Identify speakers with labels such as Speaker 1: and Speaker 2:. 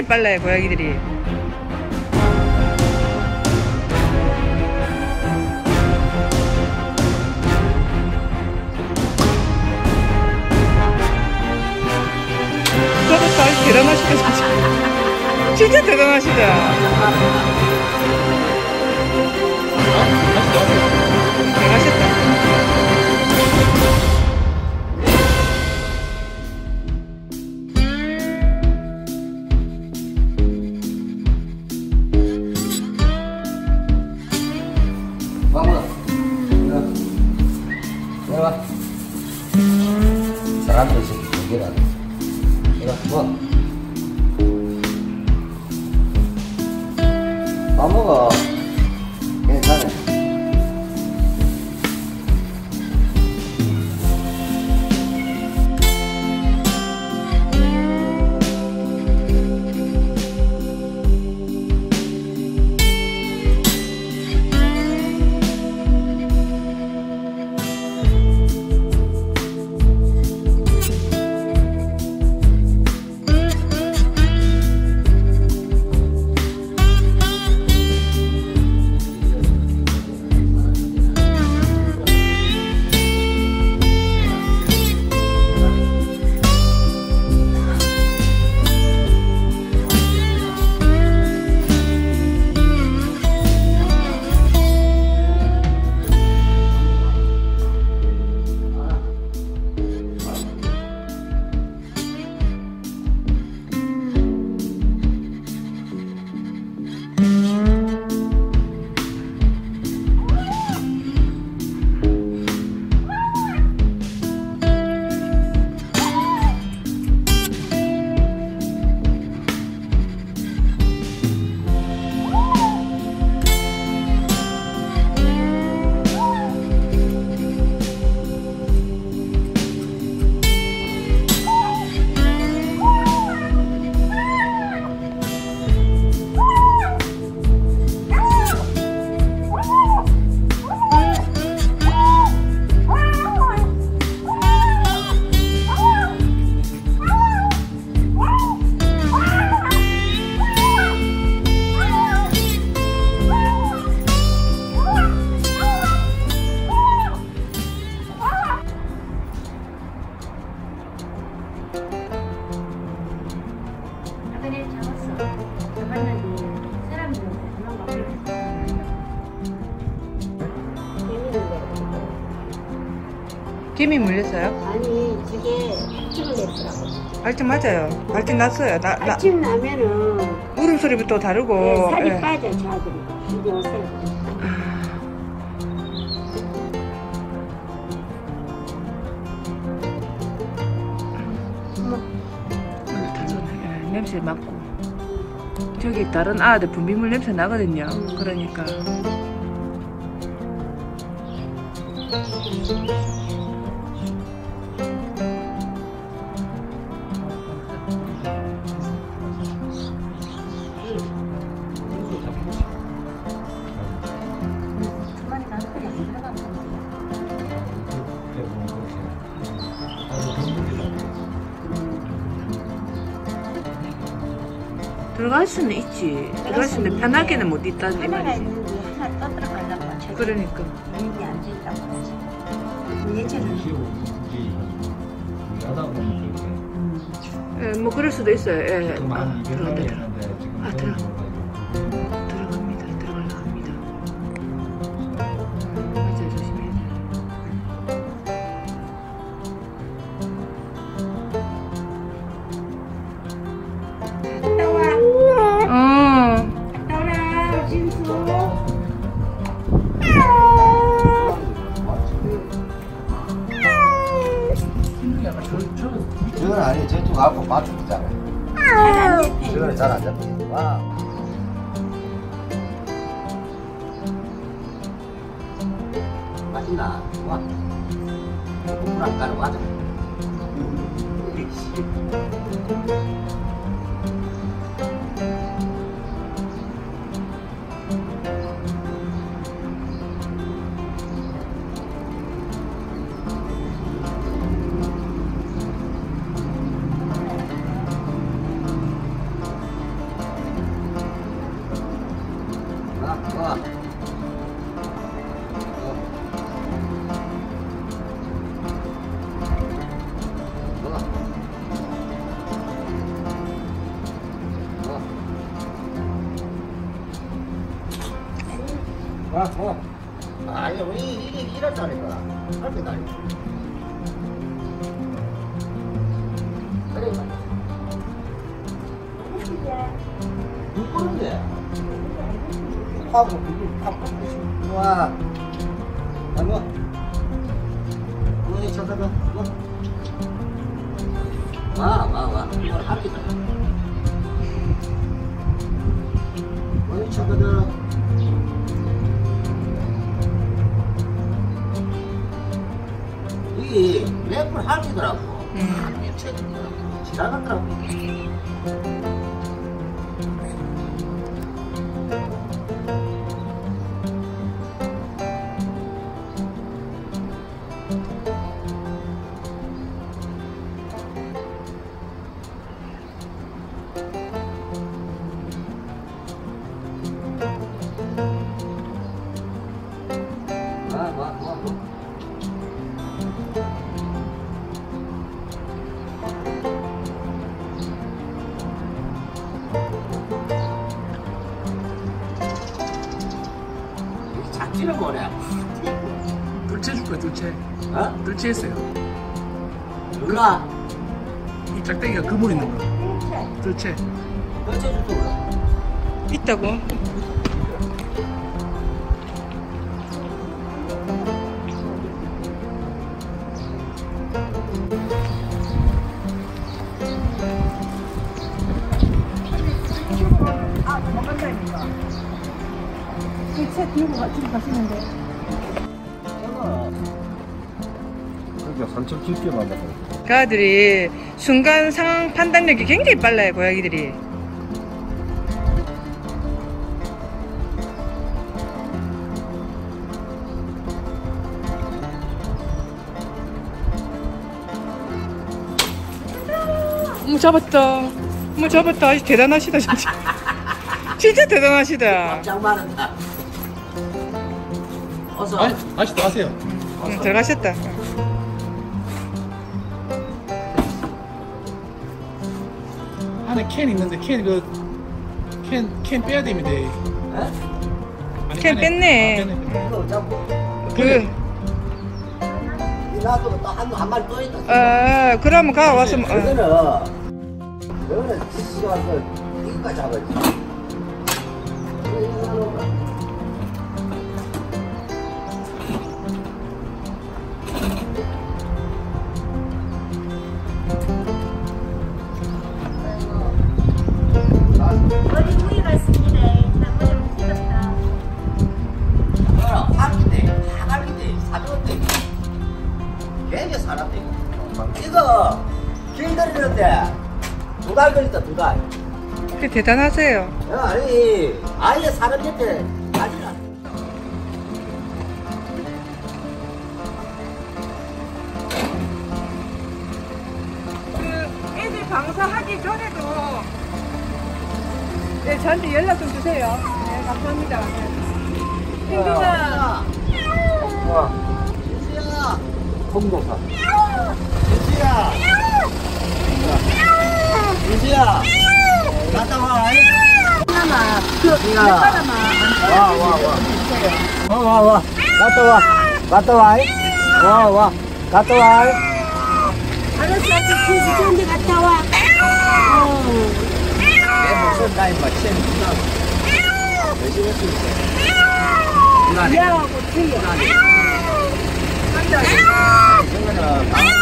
Speaker 1: 빨라요, 고양이들이. 저도 대단하시다. 진짜 대단하시다. 대단하셨다.
Speaker 2: 내가 사람들 새끼 얘기라 내가 뭐 밥 먹어 괜찮아.
Speaker 1: 개미 물렸어요?
Speaker 3: 아니 저게 발증을 냈더라고.
Speaker 1: 발진 맞아요. 발진 났어요.
Speaker 3: 발증 나면은
Speaker 1: 울음소리부터 다르고.
Speaker 3: 네, 살이
Speaker 1: 예.
Speaker 3: 빠져 저들이. 이제 오세요.
Speaker 1: 냄새 맡고. 저기 다른 아들 분비물 냄새 나거든요. 그러니까. 들어갈 수는 있지. 들어갈 수 있는데 편하게는 못 있다는 이
Speaker 3: 하나가
Speaker 1: 말이지.
Speaker 3: 있는데 하나 떠들어가려고.
Speaker 1: 그러니까.
Speaker 3: 이게 안 됐다고 하지. 예전에
Speaker 2: 하다 보면 그렇게
Speaker 1: 예, 뭐 그럴 수도 있어요. 예.
Speaker 2: 좀 많이
Speaker 1: 들어간다.
Speaker 2: 변하겠는데 지금
Speaker 1: 아, 들어갑니다. 들어가려 합니다. 맞아요. 조심해야 돼.
Speaker 3: 갔다 와. 갔다 와라. 진수.
Speaker 2: 저건 아니 저쪽 앞으로 맞추잖아. 저거는 잘 안 잡히지. 와. 맛있나? 와. 물안 가는 맞아. 아니, 이게 이랬다니까. 할게 다니. 그래, 눈 끄는데. 하고, 하고, 와. 아이고. 어머니 찾아가. 와. 이걸 할게 다니. 어머니 찾아가. 이 랩을 할기더라고. 미쳐지더라고. 지나갔더라고. 잡지는 뭐냐?
Speaker 1: 둘째 줄 거야, 둘째.
Speaker 2: 어?
Speaker 1: 둘째 했어요.
Speaker 2: 누가?
Speaker 1: 이 짝대기가 그물 있는 거. 둘째.
Speaker 2: 어째 줄거 뭐야?
Speaker 1: 있다고?
Speaker 3: 책 들고 지금 가시는데.
Speaker 2: 그러니까 산책 깊게 만나서.
Speaker 1: 그 아들이 순간 상황 판단력이 굉장히 빨라요, 고양이들이. 잡았다. 아주 대단하시다, 진짜. 진짜 대단하시다.
Speaker 2: 깜짝 말한다. 어서.
Speaker 1: 아직도 하세요. 들어가셨다. 안에 캔 있는데 캔 빼야 됩니다. 캔 뺐네.
Speaker 2: 이거 잡고. 나도 또한 마리 또 있다.
Speaker 1: 그러면 가 와서.
Speaker 2: 너는 시간 이거까지 잡아야지.
Speaker 3: 머리 구이 갔습니다. 머리 못 찍었다.
Speaker 2: 할기대, 사줬대. 괜히 살았대. 이거 길들이는데 2달 걸렸다, 2달.
Speaker 1: 그 대단하세요.
Speaker 2: 아니, 아예 사람 밑에 가지라.
Speaker 1: 애들 방사하기 전에도 저한테 연락 좀 주세요. 네, 감사합니다. 행동아.
Speaker 2: 진수야. 홍도사. 진수야. 진수야. 갔다 와.
Speaker 3: 하나만
Speaker 2: 니가. 와. 갔다 와. 갔다 와.
Speaker 3: 알았어. 좋은데 갔다 와.
Speaker 2: 내 목소리 나이 맞지? 열심히 할수 있어.
Speaker 3: 미안하고 틀려.
Speaker 2: 이거는